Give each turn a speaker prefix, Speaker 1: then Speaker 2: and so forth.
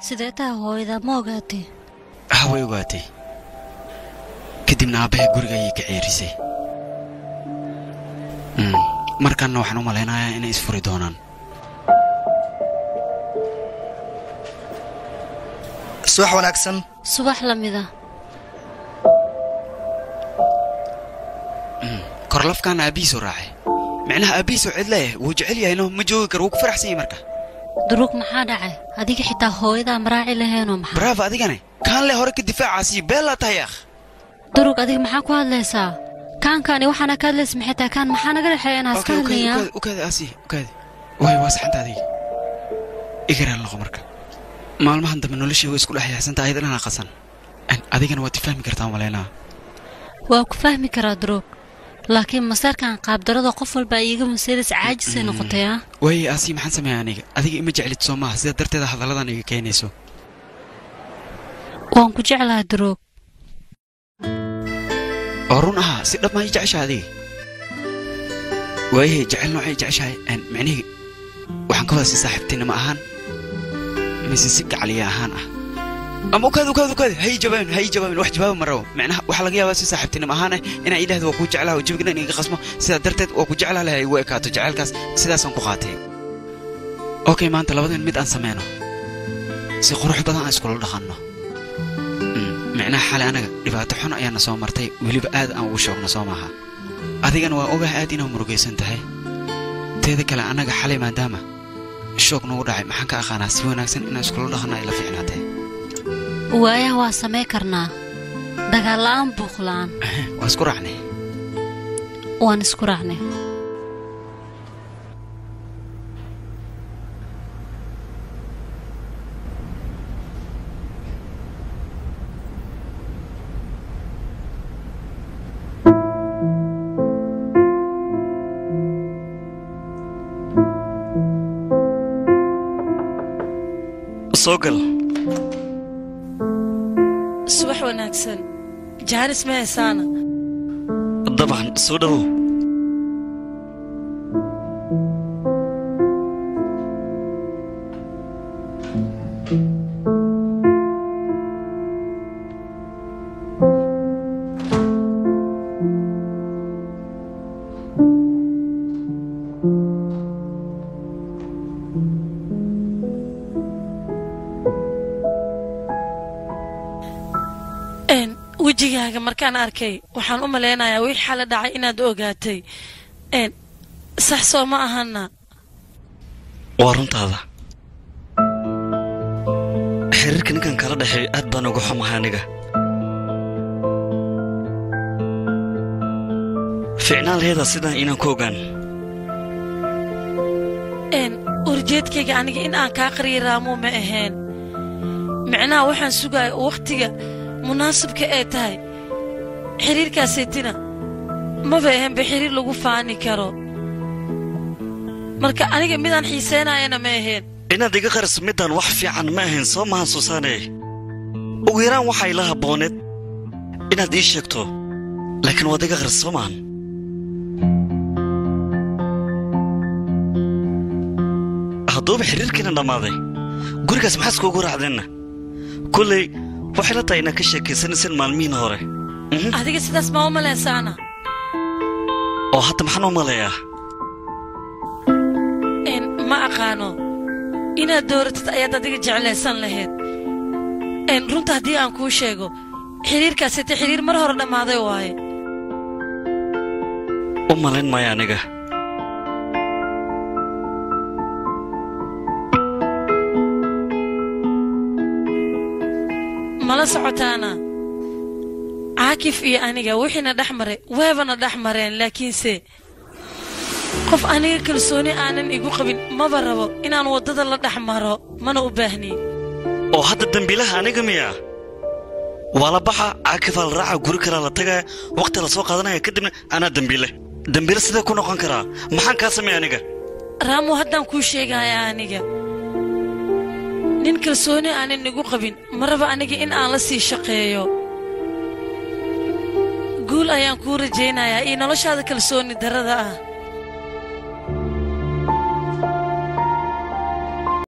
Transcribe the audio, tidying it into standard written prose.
Speaker 1: سيدتها هو إذا ما قاتي
Speaker 2: هاوي قاتي كدبنا أبيه قرقاي كعيرسي مركان وحنو مالينا إن إسفوري دونان
Speaker 3: صباح وناكسن
Speaker 1: صباح لميدا
Speaker 2: كرلف كان أبيسو راعي معناها أبيسو عدله وجعليه إنه مجوي كروك فرح سي مركا
Speaker 1: دروك محا دعي هذيك حتى هو إذا مراعي لهينو محا
Speaker 2: برافو أديقاني كان له هورك الدفاع عسي بيلا تايخ
Speaker 1: دروك هذيك محا كواد ليسا كان وحنا كادلس محيتا كان محا نقل حيانا اسكالنيا
Speaker 2: وكذا أسي وكذا وهي واسح أنت هذيك إقرأ الله مركا maalmahan dambe noloshii way isku dhaxaysantaa ayadana ana qasan adigana waad fahmi kartaa walaalaha
Speaker 1: waa ku fahmi karaa droog laakiin masarkan qaab darada qof walba iyaga maseedas caajis ay noqotay
Speaker 2: way asi maxaan sameeyaa aniga adiga ima jeclid Soomaha sida darteeda hadaladan iga keenayso
Speaker 1: waan ku jeclahay droog
Speaker 2: orun si dhab ma jeceshahay adiga way jecel noocay jeceshahay macnaheedu waxaan ka wada si saaxiibtina ma ahaan مسيسك عليها هانا أما وكذا هي جبان واحد جبان مرة معناها وحلقيها بس صاحبتنا معانا إن عيله هذا وكوج علىها وجبنا إني قسمه سيدا درتت وكوج علىها لها يوقعت وجعل كاس سيدا سنقاته أوكي ما أنت لابد ميت أنسمينه سيخرج بدنا أسكول دخلنا معناها حال أنا رفعت حنا أيام نسوا مرتي ولي بقاد أو وشوق نسوا معها أذيك أنا وأوجه آدينا ومرقيس انتهى تذكر أنا حالي ما دامه الشوق نور داعي ما حكى أخانا سوى ناكسن إن أسكول دخلنا إلى فعناته
Speaker 1: وياه واسمه كرنا دجالان بخلان
Speaker 2: وأذكر عني
Speaker 1: وأنذكر عني
Speaker 3: سوقل
Speaker 4: صباح وناكسن جهان اسمها سانا
Speaker 3: طبعا سودو
Speaker 4: وجهك مركان أركي وحن لنا يا ويل حالة داعي إن دوغاتي إن صح سو ما أهنا
Speaker 3: وارنت هذا حريرك نكن كلا دحي أد بان ugu xumahay aniga ficnaalheeda sidan inaan ku ogaan
Speaker 4: إن urjeedkayga aniga in aan ka qariiraamo ma ahayn macnaha waxaan sugay waqtiga munaasibka ee tahay xiriirkaasina ma baahan bixiriir lagu faani karo marka aniga midaan xiiseynayna ma ahayn
Speaker 3: inaad iga qaris midaan wax fiican ma ahayn soo ma xasuusanay ugu yaraan waxa ila habooneed inaad ii sheegto laakiin waad iga qaris soo maan haddaba xiriirkiina dhamaaday gurigaas maxaad iskugu raacdeenna kulley waxay la tahay inaad ka sheekaysanaysan maalmihiin hore
Speaker 4: adiga sidaas ma u maleysaana
Speaker 3: oo hadda maxaan u maleeyaa
Speaker 4: in ma aqaano inaad dooratid ayaad adiga jeclaysan lahayd in runta haddii aan kuu sheego xiriirkaasi xiriir mar hore dhammaaday waaye
Speaker 3: u malayn maayo aniga
Speaker 4: mala socotaana caakif iyo aniga wixina dhaxmaray weebana dhaxmareen laakiinse qof aniga kalsooni aanan igu qabin maba rabo inaan wadada la dhaxmaro mana u baahni
Speaker 3: oo hadda dambiilaha aniga miya wala baxa caakif al raaca guri kala la tagaa waqti la soo qaadanaya kadibna ana dambiile sida ku noqon karaa maxaan ka sameeyay aniga
Speaker 4: raamu haddaan ku sheegaya aniga nin kalsooni aanan igu qabin maraba aniga in aan la sii shaqeeyo guul ayaan ku rajaynayaa in noloshaada kalsooni darada ah